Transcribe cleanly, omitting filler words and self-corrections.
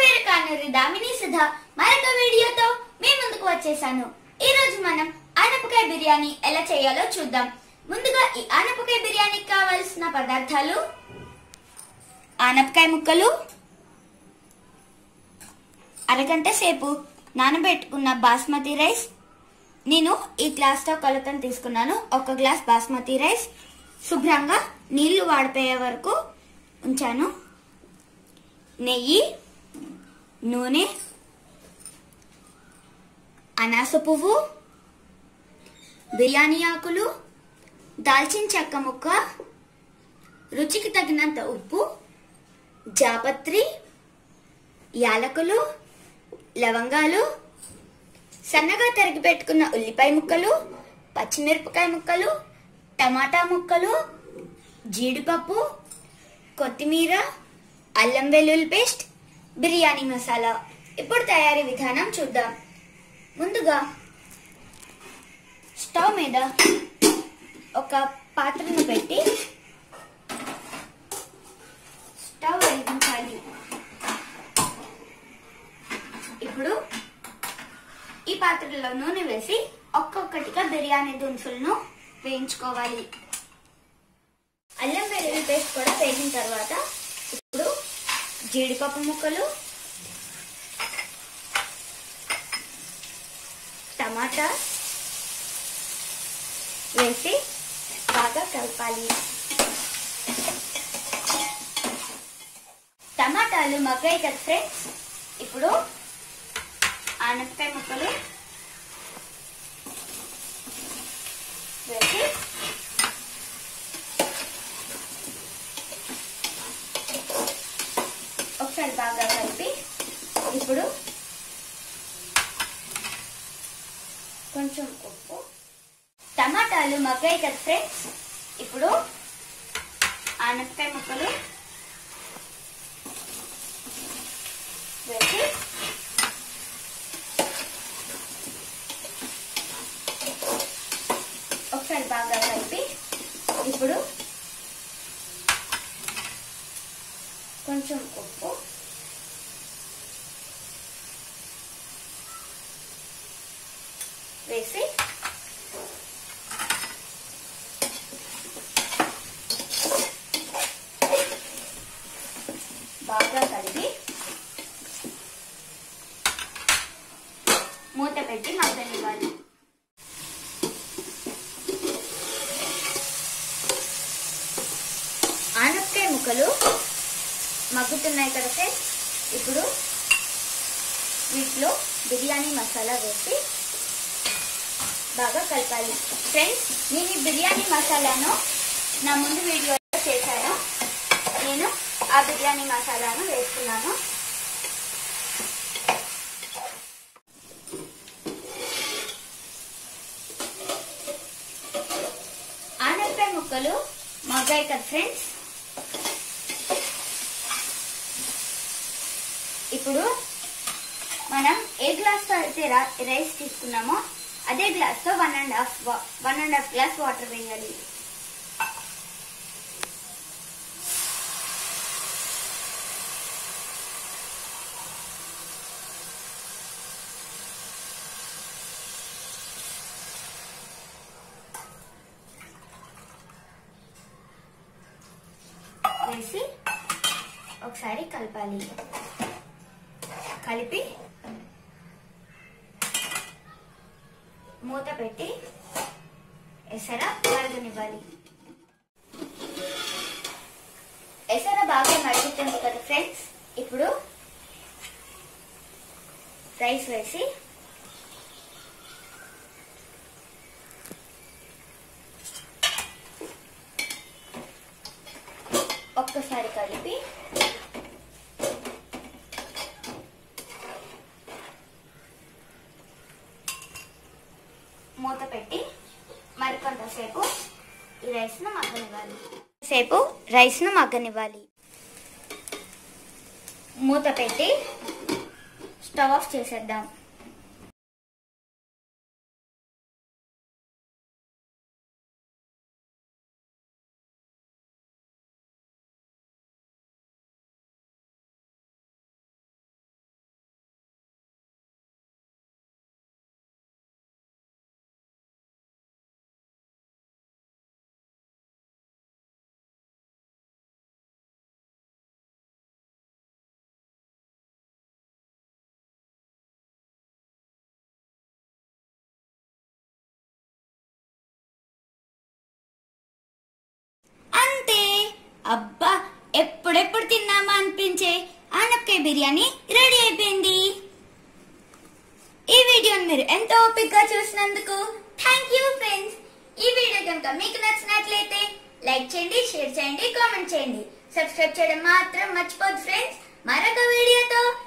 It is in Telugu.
పేరు కానూరి దామిని సుధా మరొక వీడియోతో మీ ముందుకు వచ్చేసాను. ఈ రోజు మనం ఆనపకాయ బిర్యానీ ఎలా చేయాలో చూద్దాం. ముందుగా ఈ ఆనపకాయ బిర్యానీకి కావాల్సిన పదార్థాలు: ఆనపకాయ ముక్కలు, అరగంట సేపు నానబెట్టుకున్న బాస్మతి రైస్. నేను ఈ గ్లాస్ తో కొలతను తీసుకున్నాను. ఒక గ్లాస్ బాస్మతి రైస్ శుభ్రంగా నీళ్లు వాడిపోయే వరకు ఉంచాను. నెయ్యి, నూనె, అనాస పువ్వు, బిర్యానీ ఆకులు, దాల్చిన చెక్క ముక్క, రుచికి తగినంత ఉప్పు, జాపత్రి, యాలకులు, లవంగాలు, సన్నగా తరిగి పెట్టుకున్న ఉల్లిపాయ ముక్కలు, పచ్చిమిరపకాయ ముక్కలు, టమాటా ముక్కలు, జీడిపప్పు, కొత్తిమీర, అల్లం వెల్లుల్లి పేస్ట్, బిర్యానీ మసాలా. ఇప్పుడు తయారీ విధానం చూద్దాం. ముందుగా స్టవ్ మీద ఒక పాత్రను పెట్టి స్టవ్ వెలిగించాలి. ఇప్పుడు ఈ పాత్రలో నూనె వేసి ఒక్కొక్కటిగా బిర్యానీ దినుసులను వేయించుకోవాలి. అల్లం వెల్లుల్లి పేస్ట్ కూడా వేగిన తర్వాత ఇప్పుడు జీడిపప్పు ముక్కలు, టమాటా వేసి బాగా కలపాలి. టమాటాలు మగ్గాయి కదా ఫ్రెండ్స్, ఇప్పుడు ఆనపకాయ ముక్కలు వేసి ఒకసారి బాగా కలిపి ఇప్పుడు కొంచెం ఉప్పు. టమాటాలు మగ్గాయి కదా ఫ్రెండ్స్, ఇప్పుడు ఆనపకాయ ముక్కలు వేసి ఒకసారి బాగా కలిపి ఇప్పుడు కొంచెం ఉప్పు, వేసి బాగా కలిపి మూత పెట్టి మగ్గనివ్వాలి. ఆనపకాయ ముక్కలు మగ్గుతున్నాయి కదా ఫ్రెండ్స్, ఇప్పుడు వీటిలో బిర్యానీ మసాలా వేసి బాగా కలపాలి. ఫ్రెండ్స్, నేను ఈ బిర్యానీ మసాలాను నా ముందు వీడియోలో చేశాను. నేను ఆ బిర్యానీ మసాలాను వేస్తున్నాను. ఆనపకాయ ముక్కలు మగ్గాయి కదా ఫ్రెండ్స్, ఇప్పుడు మనం ఏ గ్లాస్ తో అయితే రైస్ తీసుకున్నామో అదే గ్లాస్ తో 1.5 గ్లాస్ వాటర్ వేయాలి. వేసి ఒకసారి కలపాలి. కలిపి మూత పెట్టి ఎసర మరగనివ్వాలి. ఎసర బాగా మరుగుతుంది కదా ఫ్రెండ్స్, ఇప్పుడు రైస్ వేసి ఒక్కసారి కలిపి మూత పెట్టి మరికొంతసేపు ఈ రైస్ ను మగ్గనివ్వాలి. మూత పెట్టి స్టవ్ ఆఫ్ చేసేద్దాం. అబ్బా ఎప్పుడెప్పుడు తిన్నామా అనిపించే ఆనపకాయ బిర్యానీ రెడీ అయిపోయింది. ఈ వీడియోని మీరు ఎంతో ఓపికగా చూసినందుకు థ్యాంక్ యూ ఫ్రెండ్స్. ఈ వీడియో కనుక మీకు నచ్చినట్లయితే లైక్ చేయండి, షేర్ చేయండి, కామెంట్ చేయండి. సబ్స్క్రైబ్ చేయడం మాత్రం మర్చిపోద్దు ఫ్రెండ్స్. మరొక వీడియోతో